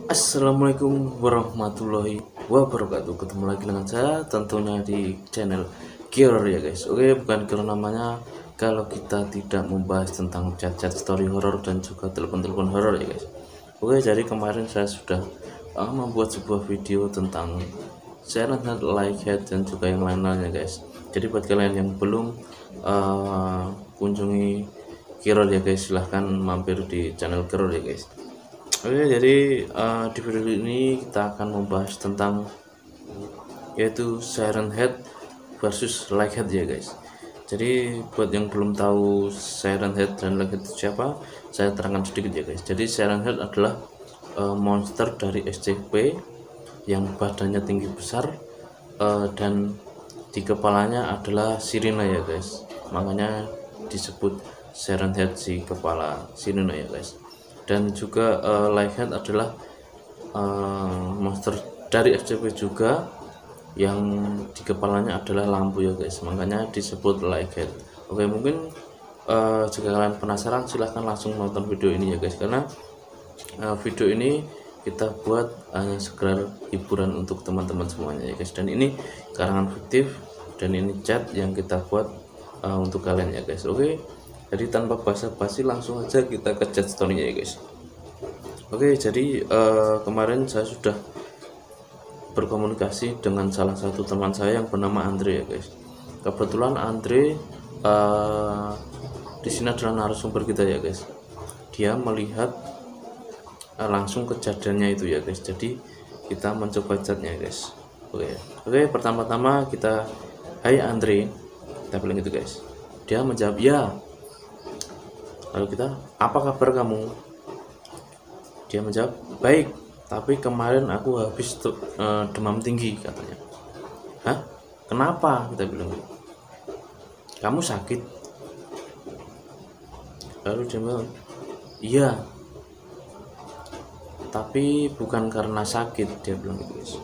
Assalamualaikum warahmatullahi wabarakatuh. Ketemu lagi dengan saya tentunya di channel Kior ya guys. Oke, bukan Kior namanya kalau kita tidak membahas tentang chat-chat story horror dan juga telepon-telepon horror ya guys. Oke, jadi kemarin saya sudah membuat sebuah video tentang silent head, like head dan juga yang lain-lainnya guys. Jadi buat kalian yang belum kunjungi Kior ya guys, silahkan mampir di channel Kior ya guys. Oke, jadi di video ini kita akan membahas tentang yaitu Siren Head versus Like Head ya guys. Jadi buat yang belum tahu Siren Head dan Like Head itu siapa, saya terangkan sedikit ya guys. Jadi Siren Head adalah monster dari SCP yang badannya tinggi besar dan di kepalanya adalah sirena ya guys. Makanya disebut Siren Head, si kepala sirena ya guys. Dan juga Like Head adalah monster dari SCP juga yang di kepalanya adalah lampu ya guys, makanya disebut Like Head. Oke, mungkin jika kalian penasaran silahkan langsung nonton video ini ya guys, karena video ini kita buat hanya sekedar hiburan untuk teman-teman semuanya ya guys. Dan ini karangan fiktif dan ini chat yang kita buat untuk kalian ya guys. Oke, jadi tanpa basa-basi langsung aja kita ke chat story-nya ya guys. Oke, jadi kemarin saya sudah berkomunikasi dengan salah satu teman saya yang bernama Andre ya guys. Kebetulan Andre di sini adalah narasumber kita ya guys. Dia melihat langsung kejadiannya itu ya guys. Jadi kita mencoba chatnya guys. Oke, pertama-tama kita, hai Andre, kita bilang gitu guys. Dia menjawab ya. Lalu kita, apa kabar kamu? Dia menjawab, baik, tapi kemarin aku habis demam tinggi katanya. Hah? Kenapa? Kita bilang, kamu sakit? Lalu dia bilang, iya, tapi bukan karena sakit, dia bilang gitu guys.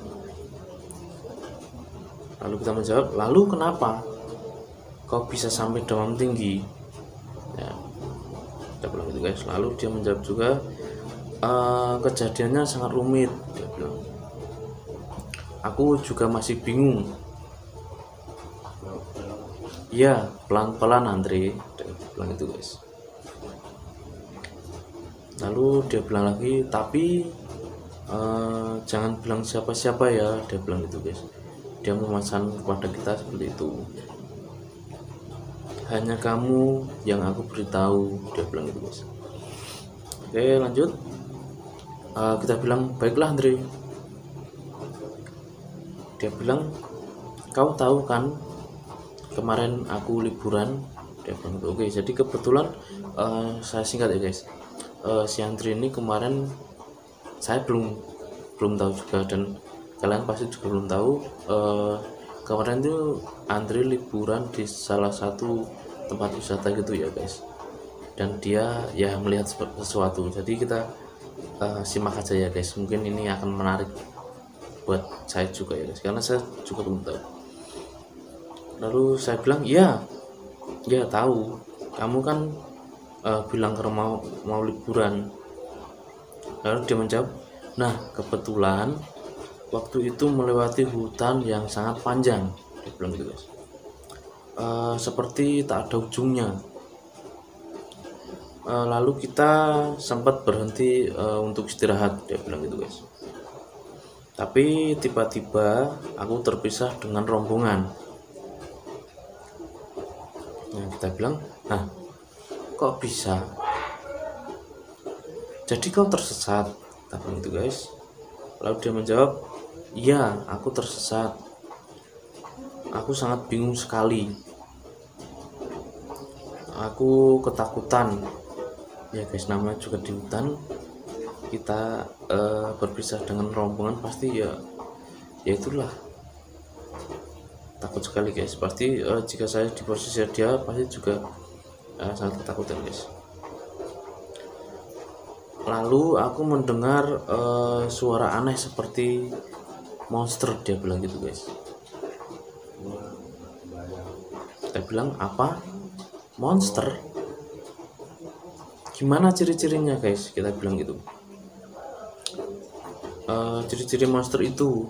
Lalu kita menjawab, lalu kenapa kok bisa sampai demam tinggi? Ya, kita bilang gitu guys. Lalu dia menjawab juga, kejadiannya sangat rumit, dia bilang. Aku juga masih bingung. Iya, pelan-pelan Andre, dia bilang itu guys. Lalu dia bilang lagi, tapi jangan bilang siapa-siapa ya, dia bilang gitu guys. Dia memesan kepada kita seperti itu. Hanya kamu yang aku beritahu, dia bilang gitu guys. Oke, lanjut. Kita bilang, baiklah Andre. Dia bilang, kau tahu kan kemarin aku liburan, dia bilang gitu. Oke, jadi kebetulan saya singkat ya guys. Si Andre ini kemarin saya belum tahu juga, dan kalian pasti juga belum tahu. Kemarin itu Andre liburan di salah satu tempat wisata gitu ya guys, dan dia ya melihat sesuatu. Jadi kita simak aja ya guys, mungkin ini akan menarik buat saya juga ya guys, karena saya juga belum tahu. Lalu saya bilang, ya tahu, kamu kan bilang kalau mau liburan. Lalu dia menjawab, nah kebetulan waktu itu melewati hutan yang sangat panjang, dia bilang gitu guys. Seperti tak ada ujungnya. Lalu kita sempat berhenti untuk istirahat, dia bilang gitu guys. Tapi tiba-tiba aku terpisah dengan rombongan. Nah, kita bilang, nah kok bisa? Jadi kau tersesat, kita bilang gitu guys. Lalu dia menjawab, iya, aku tersesat. Aku sangat bingung sekali. Aku ketakutan. Ya guys, namanya juga di hutan, kita berpisah dengan rombongan pasti ya itulah, takut sekali guys. Pasti jika saya di posisi dia pasti juga sangat ketakutan guys. Lalu aku mendengar suara aneh seperti monster, dia bilang gitu guys. Kita bilang, apa? Monster? Gimana ciri-cirinya guys? Kita bilang gitu. ciri-ciri monster itu.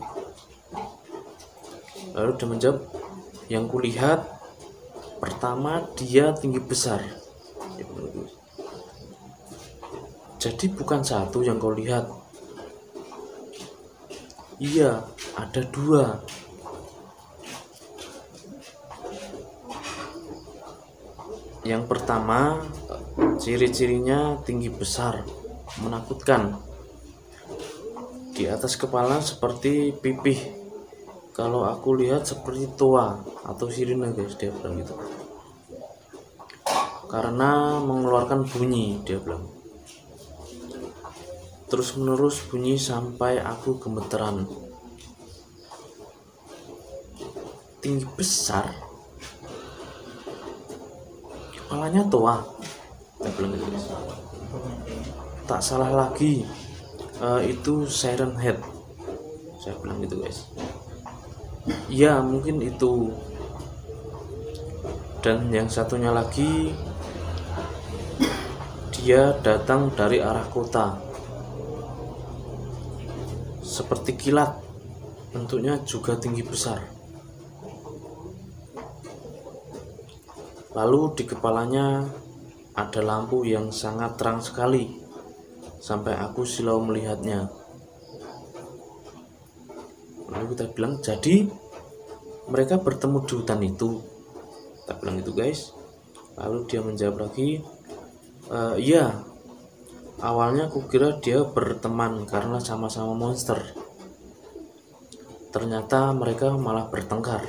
Lalu dia menjawab, yang kulihat pertama dia tinggi besar. Jadi bukan satu yang kau lihat. Iya, ada dua. Yang pertama, ciri-cirinya tinggi besar, menakutkan. Di atas kepala seperti pipih. Kalau aku lihat seperti toa atau sirine guys, dia bilang gitu. Karena mengeluarkan bunyi, dia bilang. Terus menerus bunyi sampai aku gemeteran. Tinggi besar, kepalanya toa, dia bilang gitu guys. Tak salah lagi, itu Siren Head, saya bilang gitu guys. Ya mungkin itu. Dan yang satunya lagi, dia datang dari arah kota seperti kilat, bentuknya juga tinggi besar. Lalu di kepalanya ada lampu yang sangat terang sekali, sampai aku silau melihatnya. Lalu kita bilang, jadi mereka bertemu di hutan itu, kita bilang gitu guys. Lalu dia menjawab lagi, iya, awalnya kukira dia berteman karena sama-sama monster. Ternyata mereka malah bertengkar,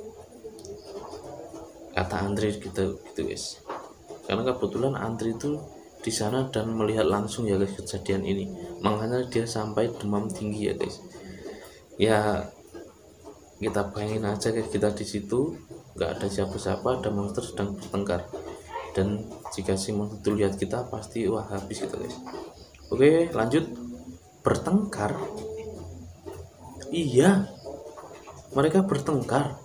kata Andre gitu guys. Karena kebetulan Andre itu di sana dan melihat langsung ya guys kejadian ini, makanya dia sampai demam tinggi ya guys. Ya kita bayangin aja guys, kita di situ nggak ada siapa-siapa, ada monster sedang bertengkar, dan jika si monster itu lihat kita pasti wah habis kita guys. Oke lanjut. Bertengkar, iya mereka bertengkar.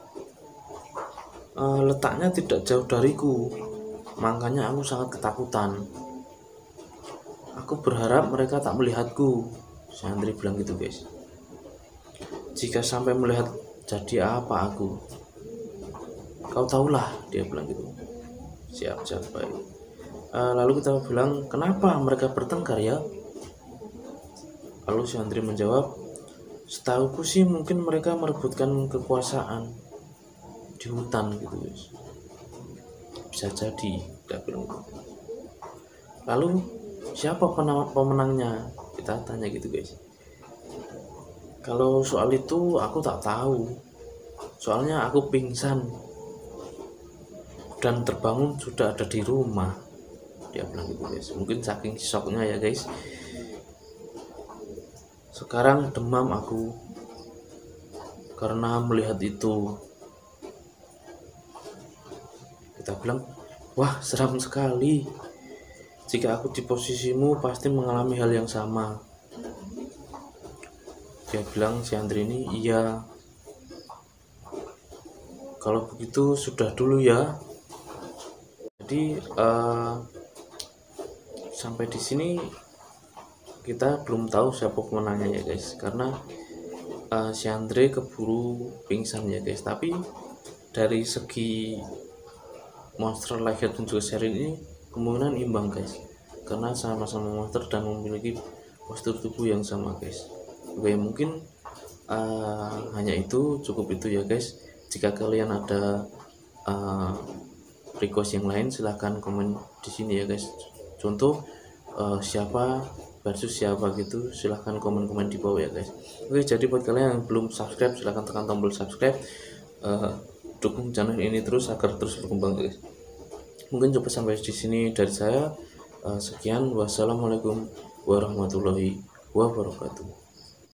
Letaknya tidak jauh dariku, makanya aku sangat ketakutan. Aku berharap mereka tak melihatku, si Andre bilang gitu guys. Jika sampai melihat, jadi apa aku? Kau tahulah, dia bilang gitu. Siap baik. Lalu kita bilang, kenapa mereka bertengkar ya? Lalu si Andre menjawab, setahuku sih mungkin mereka merebutkan kekuasaan di hutan gitu guys. Bisa jadi, dia bilang gitu. Lalu siapa pemenangnya? Kita tanya gitu guys. Kalau soal itu aku tak tahu, soalnya aku pingsan dan terbangun sudah ada di rumah, dia bilang gitu guys. Mungkin saking shocknya ya guys. Sekarang demam aku karena melihat itu. Kita bilang, wah seram sekali. Jika aku di posisimu pasti mengalami hal yang sama. Dia bilang si Andre ini, iya. Kalau begitu sudah dulu ya. Jadi sampai di sini kita belum tahu siapa pemenangnya ya guys, karena si Andre keburu pingsan ya guys. Tapi dari segi monster Lionhead dan juga Siren ini kemungkinan imbang guys, karena sama-sama monster dan memiliki postur tubuh yang sama guys. Oke mungkin hanya itu, cukup itu ya guys. Jika kalian ada request yang lain silahkan komen di sini ya guys. Contoh siapa versus siapa gitu, silahkan komen-komen di bawah ya guys. Oke, jadi buat kalian yang belum subscribe silahkan tekan tombol subscribe, dukung channel ini terus agar terus berkembang guys. Mungkin coba sampai di sini dari saya. Sekian, wassalamualaikum warahmatullahi wabarakatuh.